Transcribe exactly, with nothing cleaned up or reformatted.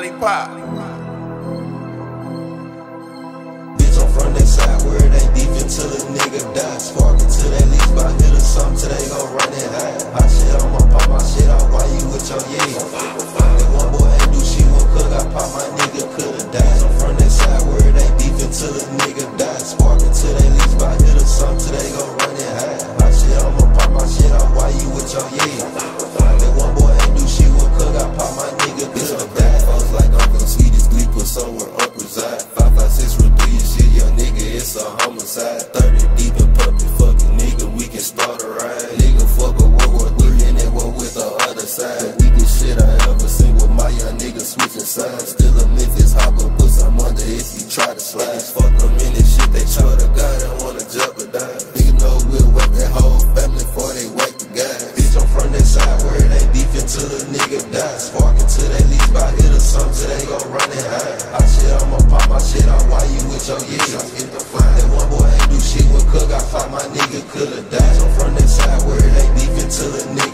Lollipop. Bitch, I'm from that side where it ain't beef until a nigga die. Sparking till they least by hit or something till they gon' run it high. Hot shit, I'ma pop my shit out while you with your yeah. That one boy ain't do shit with cook, I pop my nigga coulda died. I'm from that side where it ain't beef until a nigga die. Sparking till they least by hit or something till they gon' run it high. Hot shit, I'ma pop my shit out while you with your yeah. That one boy ain't do shit with cook, I pop my nigga coulda died. Folks like Uncle Sweetest, we put somewhere up reside. Five, five, six, with three, shit, young nigga, it's a homicide. Thirty deep in puppy, fucking nigga, we can start a ride. Nigga, fuck a World War Three and then one with the other side. The weakest shit I ever seen with my young nigga switching sides. Still a Memphis hopper, put some under if you try to slide. Fuck them in this shit, they swear to God, they wanna jeopardize. Nigga know we'll whack that whole family before they whack the guys. Bitch, I'm from that side where it ain't beef until a nigga die. Sparking till they least by hit or something till they gon' run it high. Hot shit, I'ma pop my shit out while you with your yeah. Get the fly. That one boy ain't do shit with cook, I pop my nigga coulda died. I'm from that side where it ain't beef until a nigga